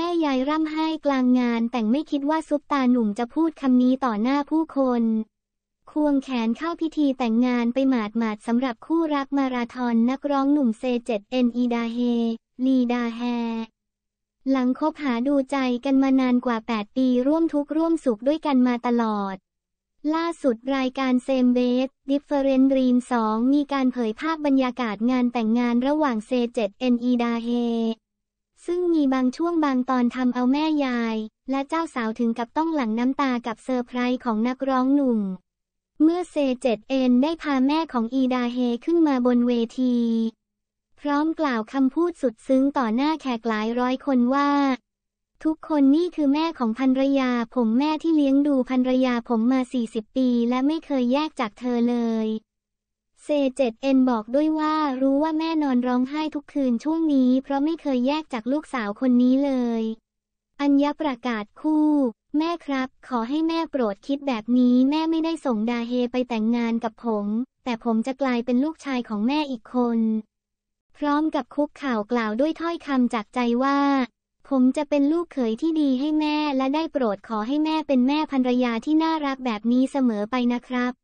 ม่ยายร่ำไห้กลางงานแต่งไม่คิดว่าซุปตาหนุ่มจะพูดคำนี้ต่อหน้าผู้คนควงแขนเข้าพิธีแต่งงานไปหมาดสำหรับคู่รักมาราธอนนักร้องหนุ่มเซ 7 อีดาเฮลีดาแฮหลังคบหาดูใจกันมานานกว่า8 ปีร่วมทุกข์ร่วมสุขด้วยกันมาตลอดล่าสุดรายการเซมเบส Different Dream 2 มีการเผยภาพบรรยากาศงานแต่งงานระหว่างเซ 7 อีดาเฮซึ่งมีบางช่วงบางตอนทำเอาแม่ยายและเจ้าสาวถึงกับต้องหลั่งน้ำตากับเซอร์ไพรส์ของนักร้องหนุ่มเมื่อเซ 7 ได้พาแม่ของอีดาเฮขึ้นมาบนเวทีพร้อมกล่าวคำพูดสุดซึ้งต่อหน้าแขกหลายร้อยคนว่าทุกคนนี่คือแม่ของภรรยาผมแม่ที่เลี้ยงดูภรรยาผมมา40 ปีและไม่เคยแยกจากเธอเลยเซ 7 บอกด้วยว่ารู้ว่าแม่นอนร้องไห้ทุกคืนช่วงนี้เพราะไม่เคยแยกจากลูกสาวคนนี้เลยอัญญประกาศคู่แม่ครับขอให้แม่โปรดคิดแบบนี้แม่ไม่ได้ส่งดาเฮไปแต่งงานกับผมแต่ผมจะกลายเป็นลูกชายของแม่อีกคนพร้อมกับคุกเข่ากล่าวด้วยถ้อยคำจากใจว่าผมจะเป็นลูกเขยที่ดีให้แม่และได้โปรดขอให้แม่เป็นแม่ภรรยาที่น่ารักแบบนี้เสมอไปนะครับ